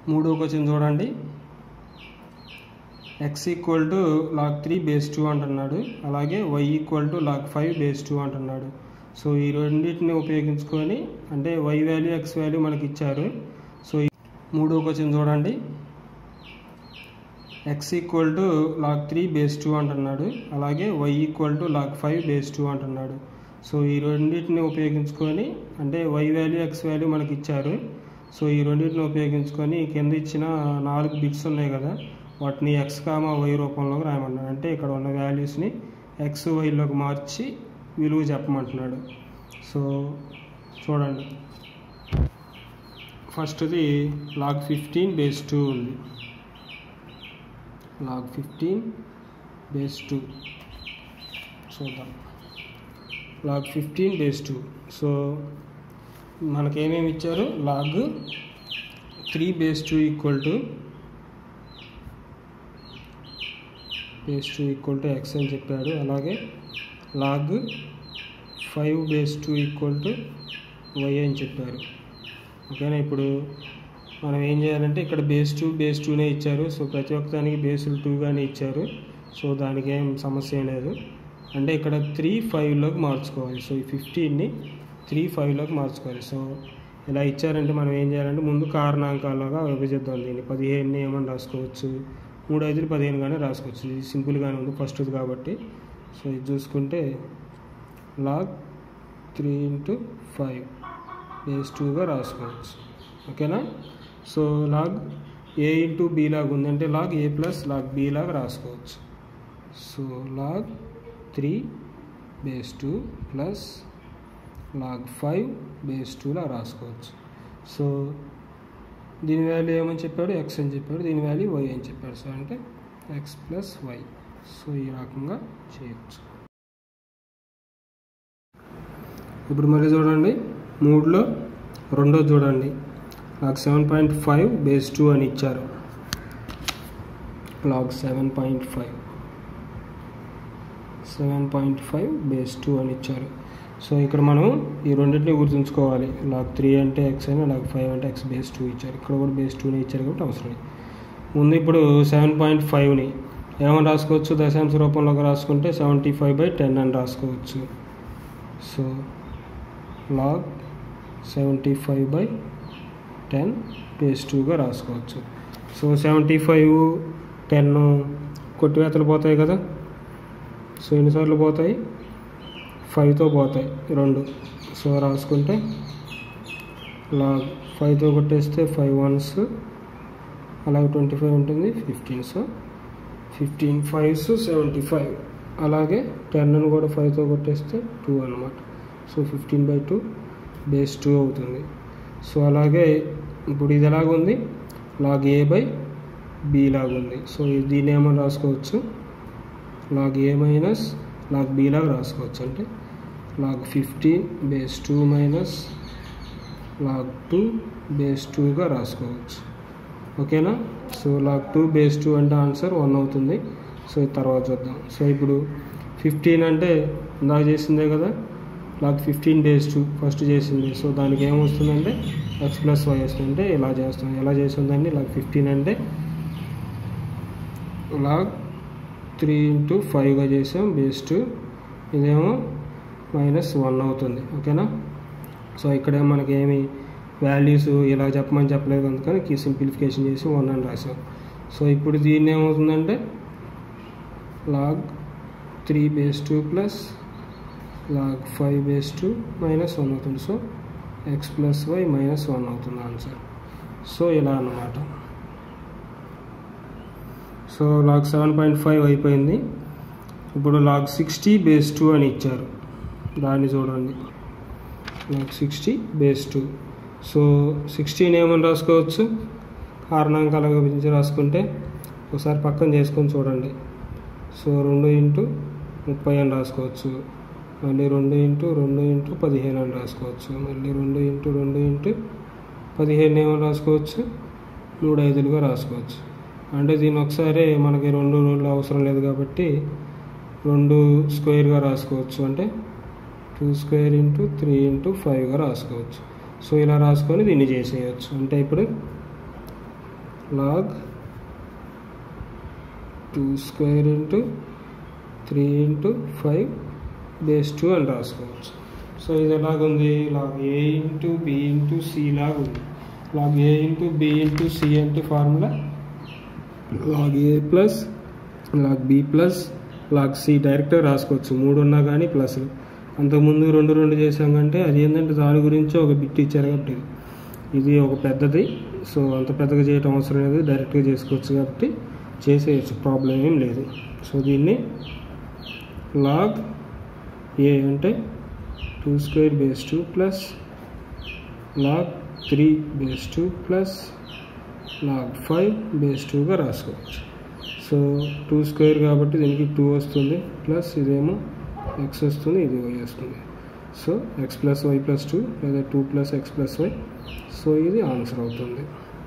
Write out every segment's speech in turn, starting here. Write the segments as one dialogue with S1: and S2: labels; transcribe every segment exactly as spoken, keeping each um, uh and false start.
S1: మూడో క్వశ్చన్ చూడండి. X equal to log three base two అంటున్నాడు, అలాగే y equal to log five base two అంటున్నాడు. సో ఈ రెండింటిని ఉపయోగించుకొని అంటే వై వాల్యూ ఎక్స్ వాల్యూ మనకి ఇచ్చారు. సో మూడో క్వశ్చన్ చూడండి. X equal to log three base two అంటున్నాడు, అలాగే y equal to log five base two అంటున్నాడు. సో ఈ రెండింటిని ఉపయోగించుకొని అంటే వై వాల్యూ ఎక్స్ వాల్యూ మనకి ఇచ్చారు. సో ఈ రెండింటిని ఉపయోగించుకొని కింద ఇచ్చిన నాలుగు బిట్స్ ఉన్నాయి కదా, వాటిని ఎక్స్ కామా వై రూపంలోకి రాయమన్నాడు. అంటే ఇక్కడ ఉన్న వాల్యూస్ని ఎక్స్ వైలోకి మార్చి విలువ చెప్పమంటున్నాడు. సో చూడండి, ఫస్ట్ది లాగ్ ఫిఫ్టీన్ బేస్ టూ ఉంది. లాగ్ ఫిఫ్టీన్ బేస్ టూ చూద్దాం. Log fifteen base two. So మనకేమేమి ఇచ్చారు, log three base two equal to base two equal to x అని చెప్పాడు, అలాగే log five base two equal to y అని చెప్పారు. ఓకేనా, ఇప్పుడు మనం ఏం చేయాలంటే ఇక్కడ బేస్ టూ బేస్ టూనే ఇచ్చారు. సో ప్రతి ఒక్కదానికి బేసులు టూగానే ఇచ్చారు. సో దానికి ఏం సమస్య ఏం లేదు. అంటే ఇక్కడ త్రీ ఫైవ్లోకి మార్చుకోవాలి. సో ఈ ఫిఫ్టీన్ని త్రీ ఫైవ్లోకి మార్చుకోవాలి. సో ఇలా ఇచ్చారంటే మనం ఏం చేయాలంటే ముందు కారణాంకాలుగా విభజిద్దాం. దీన్ని పదిహేను ఏమని రాసుకోవచ్చు, మూడు ఐదులు పదిహేను కానీ రాసుకోవచ్చు. ఇది సింపుల్గానే ఉంది ఫస్ట్ది కాబట్టి. సో ఇది చూసుకుంటే log three into five base టూగా రాసుకోవచ్చు. ఓకేనా. So log A into B లాగా ఉందంటే log A plus log B లాగా రాసుకోవచ్చు. So log three base two plus log five base టూలా రాసుకోవచ్చు. సో దీని వాల్యూ ఏమని చెప్పాడు, ఎక్స్ అని చెప్పాడు, దీని వాల్యూ వై అని చెప్పాడు. సో అంటే ఎక్స్ ప్లస్ వై. సో ఈ రకంగా చేయొచ్చు. ఇప్పుడు మళ్ళీ చూడండి, మూడులో రెండో చూడండి, log seven point five base two అని ఇచ్చారు. Log seven point five seven point five base two అని ఇచ్చారు. సో ఇక్కడ మనం ఈ రెండింటిని గుర్తుంచుకోవాలి. లాగ్ త్రీ అంటే ఎక్స్ అయినా లాగ్ ఫైవ్ అంటే ఎక్స్ బేస్ టూ ఇచ్చారు. ఇక్కడ కూడా బేస్ టూనే ఇచ్చారు కాబట్టి అవసరం లేదు. ముందు ఇప్పుడు సెవెన్ పాయింట్ ఫైవ్ని ఏమని రాసుకోవచ్చు, దశాంశ రూపంలోకి రాసుకుంటే సెవెంటీ ఫైవ్ బై టెన్ అని రాసుకోవచ్చు. So log seventy five by ten base టూగా రాసుకోవచ్చు. సో సెవెంటీ ఫైవ్ టెన్ కొట్టివేతలు పోతాయి కదా. సో ఎన్నిసార్లు పోతాయి, ఫైవ్తో పోతాయి రెండు. సో రాసుకుంటే లాగ్ ఫైవ్తో కొట్టేస్తే ఫైవ్ వన్స్, అలాగే ట్వంటీ ఫైవ్ ఉంటుంది fifteen. So fifteen fives seventy five. అలాగే టెన్ను కూడా ఫైవ్తో కొట్టేస్తే టూ అనమాట. So fifteen by two base two అవుతుంది. సో అలాగే ఇప్పుడు ఇది ఎలాగుంది, లాగ్ ఏ బై బి లాగుంది. సో దీన్ని ఏమని రాసుకోవచ్చు, log A minus log B లాగా రాసుకోవచ్చు. అంటే log fifteen base two minus log two base టూగా రాసుకోవచ్చు. ఓకేనా. So log two base two అంటే ఆన్సర్ వన్ అవుతుంది. సో తర్వాత చూద్దాం. సో ఇప్పుడు ఫిఫ్టీన్ అంటే ఇందాక చేసిందే కదా, log fifteen base two first చేసింది. సో దానికి ఏమొస్తుందంటే ఎక్స్ ప్లస్ వై వస్తుంది. అంటే ఇలా చేస్తాం. ఎలా చేస్తుందండి, లాగ్ ఫిఫ్టీన్ అంటే లాగ్ త్రీ ఇంటూ ఫైవ్గా చేసాం బేస్ టూ, ఇదేమో మైనస్ వన్ అవుతుంది. ఓకేనా. సో ఇక్కడ మనకి ఏమి వాల్యూస్ ఇలా చెప్పమని చెప్పలేదు, అందుకని కీ సింప్లిఫికేషన్ చేసి వన్ అని రాసాం. సో ఇప్పుడు దీన్ని ఏమవుతుందంటే log three base two plus log five base two minus one అవుతుంది. So X plus y minus one అవుతుంది ఆన్సర్. సో ఇలా అన్నమాట. So log seven point five అయిపోయింది. ఇప్పుడు లాగ్ సిక్స్టీ బేస్ టూ అని ఇచ్చారు. దాన్ని చూడండి, log sixty base two. So sixteen ఏమని రాసుకోవచ్చు, కారణాంకాల గురించి రాసుకుంటే ఒకసారి పక్కన చేసుకొని చూడండి. సో రెండు ఇంటూ ముప్పై అని రాసుకోవచ్చు, మళ్ళీ రెండు ఇంటూ రెండు ఇంటూ పదిహేను అని రాసుకోవచ్చు, మళ్ళీ రెండు ఇంటూ రెండు ఇంటూ పదిహేను ఏమని రాసుకోవచ్చు, మూడు ఐదులుగా రాసుకోవచ్చు. అంటే దీన్ని ఒకసారి మనకి రెండు రోజులు అవసరం లేదు కాబట్టి రెండు స్క్వేర్గా రాసుకోవచ్చు. అంటే two square into three into ఫైవ్గా రాసుకోవచ్చు. సో ఇలా రాసుకొని దీన్ని చేసేయచ్చు. అంటే ఇప్పుడు log two square into three into five base two అని రాసుకోవచ్చు. సో ఇది ఎలాగుంది, log A into B into C లాగా ఉంది. Log A into B into C అంటే formula log A plus log B plus log C డైరెక్ట్గా రాసుకోవచ్చు. మూడు ఉన్నా కానీ ప్లస్. అంతకుముందు రెండు రెండు చేసాం కంటే అది ఏంటంటే దాని గురించి ఒక బిట్ ఇచ్చారు కాబట్టి ఇది ఒక పెద్దది. సో అంత పెద్దగా చేయటం అవసరం లేదు, డైరెక్ట్గా చేసుకోవచ్చు కాబట్టి చేసేయచ్చు, ప్రాబ్లం ఏం లేదు. సో దీన్ని లాగ్ ఏ అంటే two square base two plus log three base two plus log five base టూగా రాసుకోవచ్చు. సో టూ స్క్వేర్ కాబట్టి దీనికి టూ వస్తుంది, ప్లస్ ఇదేమో ఎక్స్ వస్తుంది, ఇది వై వస్తుంది. So X plus Y plus two లేదా two plus X plus Y. So ఇది ఆన్సర్ అవుతుంది.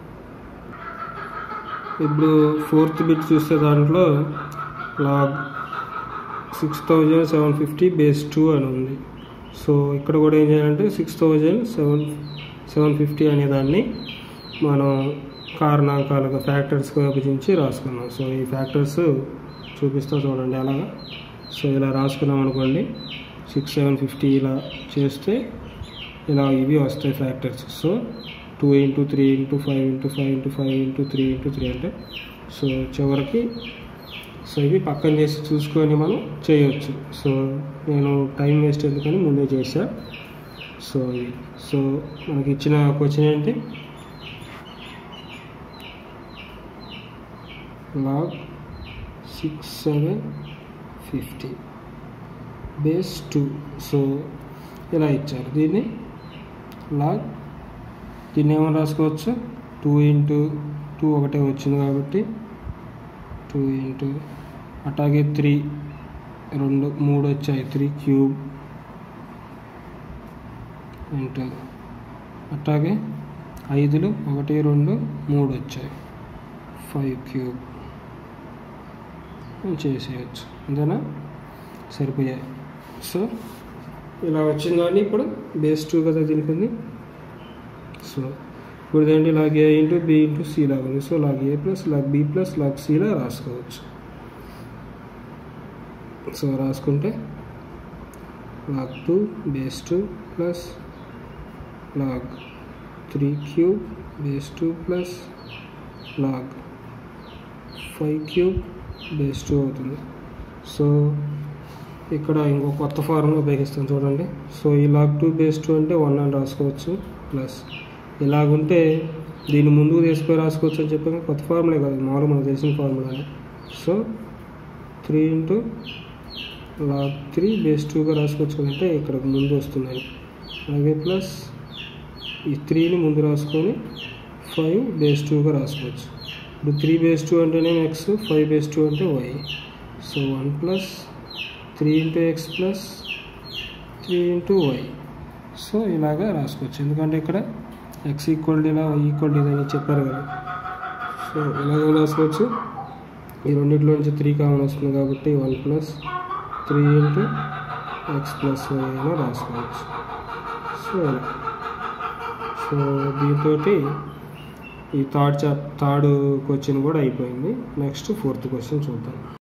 S1: ఇప్పుడు ఫోర్త్ బిట్ చూస్తే దాంట్లో log six thousand seven fifty base two అని ఉంది. సో ఇక్కడ కూడా ఏం చేయాలంటే six thousand seven seven fifty అనే దాన్ని మనం కారణాంకాలుగా ఫ్యాక్టర్స్గా విభజించి రాసుకున్నాం. సో ఈ ఫ్యాక్టర్స్ చూపిస్తా చూడండి అలాగా. సో ఇలా రాసుకున్నాం అనుకోండి, సిక్స్ సెవెన్ ఫిఫ్టీ ఇలా చేస్తే ఇలా ఇవి వస్తాయి factors. So two into three into five into five into five into three into three అంటే సో చివరికి సో ఇవి పక్కన చేసి చూసుకొని మనం చేయవచ్చు. సో నేను టైం వేస్ట్ ఎందుకని ముందే చేసా. సో ఇది సో మనకి ఇచ్చిన క్వశ్చన్ ఏంటి, log six seven fifty base two. So ఇలా ఇచ్చారు. దీన్ని లాగ్ దీన్ని ఏమని రాసుకోవచ్చు, టూ ఇంటూ టూ ఒకటే వచ్చింది కాబట్టి టూ ఇంటూ అట్లాగే త్రీ రెండు మూడు వచ్చాయి, త్రీ క్యూబ్ ఇంటూ అట్లాగే ఐదులు ఒకటి రెండు మూడు వచ్చాయి, ఫైవ్ క్యూబ్ చేసేయచ్చు. అంతేనా, సరిపోయాయి. సో ఇలా వచ్చింది కానీ ఇప్పుడు బేస్ టూ కదా దీనికి ఉంది. సో ఇప్పుడు ఏంటి, log A into B into C లాగా ఉంది. So log A plus log B plus log సిలా రాసుకోవచ్చు. సో రాసుకుంటే log two base two plus log three cube base two plus log five cube base two అవుతుంది. So ఇక్కడ ఇంకో కొత్త formula ఉపయోగిస్తాను చూడండి. సో ఈ లాగ్ టూ బేస్ టూ అంటే వన్ అని రాసుకోవచ్చు, ప్లస్ ఇలాగుంటే దీన్ని ముందుకు తీసుకొని రాసుకోవచ్చు అని చెప్పాక కొత్త ఫార్ములే కాదు, మామూలు మనకు తెలిసిన ఫార్ములానే. So three into log three base టూగా రాసుకోవచ్చు అంటే ఇక్కడ ముందు వస్తున్నాయి. అలాగే ప్లస్ ఈ త్రీని ముందు రాసుకొని ఫైవ్ బేస్ టూగా రాసుకోవచ్చు. ఇప్పుడు త్రీ బేస్ టూ అంటేనే ఎక్స్, ఫైవ్ బేస్ టూ అంటే Y. So one plus three into X plus three into Y. So ఇలాగా రాసుకోవచ్చు, ఎందుకంటే ఇక్కడ ఎక్స్ ఈక్వల్ ఇలా వై ఈక్వల్ ఇది అని చెప్పారు కదా. సో ఇలాగ రాసుకోవచ్చు. ఈ రెండింటిలో నుంచి త్రీ కామన్ వస్తుంది కాబట్టి one plus three into X plus Y అయినా రాసుకోవచ్చు. సో ఇలా సో దీంతో ఈ థర్డ్ చాప్ థర్డ్ క్వశ్చన్ కూడా అయిపోయింది. నెక్స్ట్ ఫోర్త్ క్వశ్చన్ చూద్దాం.